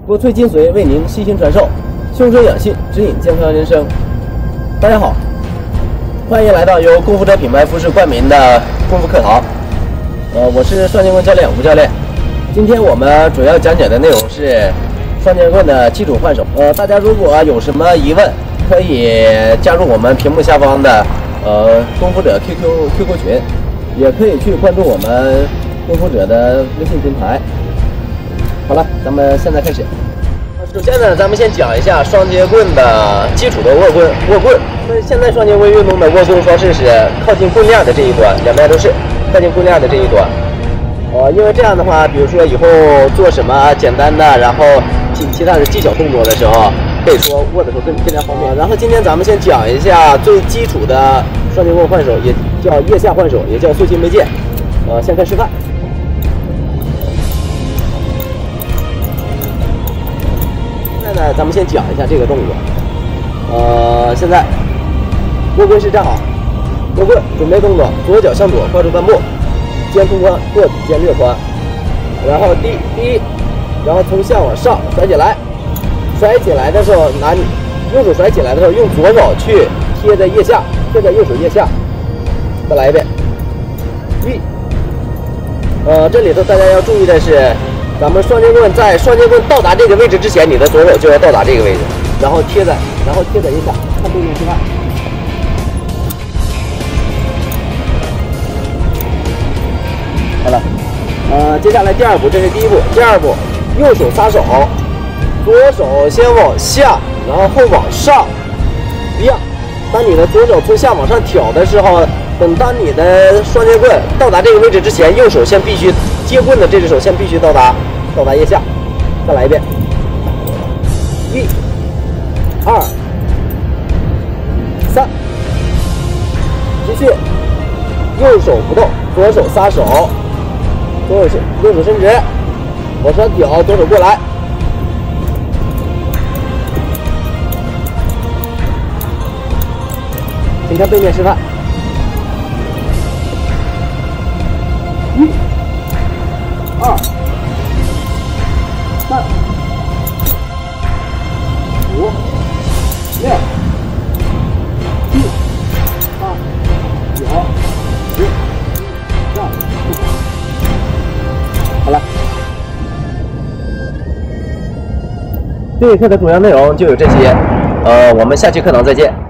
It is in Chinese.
国粹精髓为您悉心传授，修身养性，指引健康人生。大家好，欢迎来到由功夫者品牌服饰冠名的功夫课堂。我是双截棍教练吴教练。今天我们主要讲解的内容是双截棍的基础换手。大家如果有什么疑问，可以加入我们屏幕下方的功夫者 QQ 群，也可以去关注我们功夫者的微信平台。好了，咱们现在开始。首先呢，咱们先讲一下双截棍的基础的握棍。那现在双截棍运动的握棍方式是靠近棍链的这一端，两边都是靠近棍链的这一端。因为这样的话，比如说以后做什么简单的，然后其他的技巧动作的时候，可以说握的时候更加方便。然后今天咱们先讲一下最基础的双截棍换手，也叫腋下换手，也叫塑形眉剑。先看示范。现在呢，咱们先讲一下这个动作。现在握棍是站好，握棍准备动作，左脚向左跨出半步，肩空宽，过底肩略宽，然后第一，然后从下往上甩起来。甩起来的时候，拿你右手甩起来的时候，用左手去贴在腋下，贴在右手腋下。再来一遍。这里头大家要注意的是，咱们双截棍在双截棍到达这个位置之前，你的左手就要到达这个位置，然后贴在腋下，看动作示范。好了，接下来第二步，这是第一步，第二步，右手撒手。左手先往下，然后后往上，一样。当你的左手从下往上挑的时候，当你的双截棍到达这个位置之前，右手先必须接棍的这只手先必须到达腋下。再来一遍，1、2、3，继续。右手不动，左手撒手，右手伸直，往上挑，左手过来。请看背面示范。1、2、3、4、5、6、7、8、9、10、11、好了，这一课的主要内容就有这些。我们下期课堂再见。